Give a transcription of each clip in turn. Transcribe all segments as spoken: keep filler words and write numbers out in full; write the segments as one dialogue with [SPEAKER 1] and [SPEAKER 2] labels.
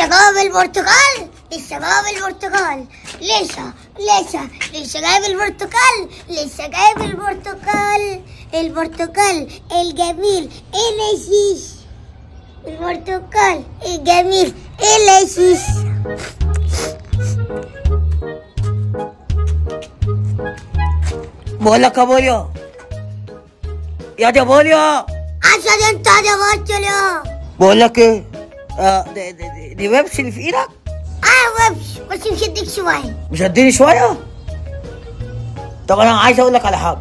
[SPEAKER 1] لسه جايب البرتقال لسه جايب البرتقال لسه لسه لسه جايب البرتقال لسه جايب البرتقال البرتقال الجميل اللذيذ البرتقال الجميل اللذيذ.
[SPEAKER 2] بقول لك يا بوليو يا دي بوليو
[SPEAKER 1] عشان انت يا بطل.
[SPEAKER 2] بقول لك ايه آه دي, دي, دي ويبس اللي في ايدك.
[SPEAKER 1] اه ويبس بس مش هديك شويه.
[SPEAKER 2] مش هتديني شويه؟ طب انا عايز اقول لك على حاجه.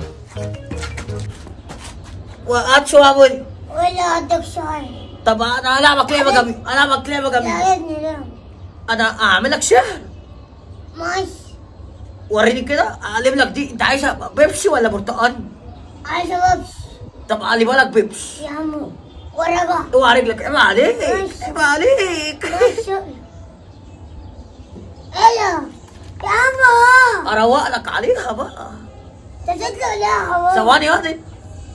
[SPEAKER 2] وقعد شويه يا بوليو.
[SPEAKER 1] ولا هديك شويه.
[SPEAKER 2] طب انا هلعبك لعبه جميله هلعبك لعبه جميله.
[SPEAKER 1] لا يا ابني لا.
[SPEAKER 2] انا هعمل لك شهر.
[SPEAKER 1] ماشي.
[SPEAKER 2] وريني كده اقلب لك دي. انت عايزها بيبسي ولا برتقال؟
[SPEAKER 1] عايزه بيبسي.
[SPEAKER 2] طب اقلبها لك بيبسي
[SPEAKER 1] يا عمو ورا بقى.
[SPEAKER 2] اوعى رجلك. عيب عليك
[SPEAKER 1] ماشي.
[SPEAKER 2] عيب عليك.
[SPEAKER 1] ماشي. ايه ده؟ يا عمو
[SPEAKER 2] اروق لك عليها بقى.
[SPEAKER 1] انت تطلع ليه يا حبيبي؟
[SPEAKER 2] ثواني يا دي.
[SPEAKER 1] ايه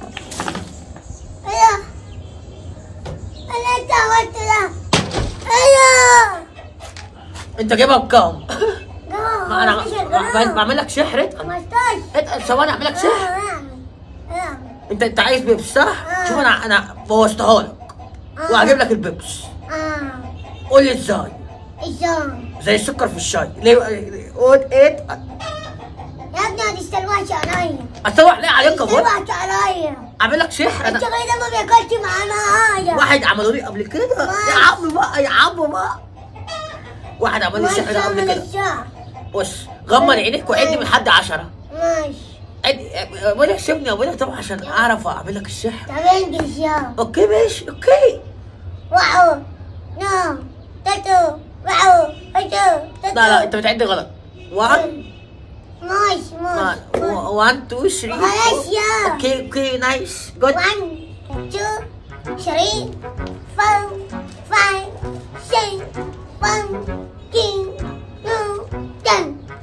[SPEAKER 1] ده؟ انا انت عملت ده؟ ايه ده؟
[SPEAKER 2] انت جايبها بكام؟
[SPEAKER 1] جماعة
[SPEAKER 2] ما انا
[SPEAKER 1] خمستاشر
[SPEAKER 2] بعمل-
[SPEAKER 1] جرام.
[SPEAKER 2] بعمل لك شحر. اتقل
[SPEAKER 1] خمستاشر.
[SPEAKER 2] اتقل ثواني اعمل لك شحر.
[SPEAKER 1] اه اعمل اعمل.
[SPEAKER 2] انت انت عايز بيبس صح؟
[SPEAKER 1] آه.
[SPEAKER 2] شوف انا انا بوظتها لك
[SPEAKER 1] آه.
[SPEAKER 2] وهجيب لك البيبس.
[SPEAKER 1] اه
[SPEAKER 2] قول لي ازاي؟
[SPEAKER 1] ازاي؟
[SPEAKER 2] زي السكر في الشاي. ليه؟ قول ايه؟
[SPEAKER 1] يا ابني ما تستلوحش عليا.
[SPEAKER 2] استروح ليه عليك يا بابا؟
[SPEAKER 1] تستلوحش عليا.
[SPEAKER 2] اعمل لك شحر.
[SPEAKER 1] انت
[SPEAKER 2] انا
[SPEAKER 1] كده ما بياكلش معانا حاجة.
[SPEAKER 2] واحد عملوا لي قبل كده.
[SPEAKER 1] ماشي.
[SPEAKER 2] يا عم بقى يا عم بقى. واحد عمل لي الشحر ده قبل
[SPEAKER 1] من
[SPEAKER 2] كده.
[SPEAKER 1] الشهر.
[SPEAKER 2] بص غمض عينيك وعد من حد عشرة.
[SPEAKER 1] ماشي.
[SPEAKER 2] عد ولا سيبني يا ابويا طبعا عشان اعرف اعمل لك السحر.
[SPEAKER 1] طب انجز يا.
[SPEAKER 2] اوكي ماشي اوكي.
[SPEAKER 1] واحد نو تاتو واحد تاتو تاتو.
[SPEAKER 2] لا لا انت بتعد غلط. واحد
[SPEAKER 1] ماشي ماشي.
[SPEAKER 2] واحد اتنين تلاتة
[SPEAKER 1] خلاص يا.
[SPEAKER 2] اوكي اوكي نايس جود.
[SPEAKER 1] One, two, three, four, five, six, one, two, two, ten.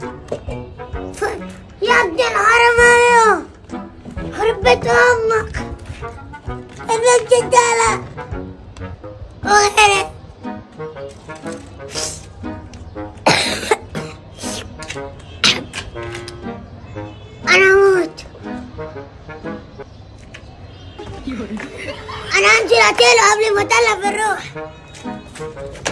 [SPEAKER 1] يا ابن الحرامية خرب بيت أمك البنت الجدالة وغيرك. أنا أموت. أنا أنزل أقتله قبل ما أطلع في الروح.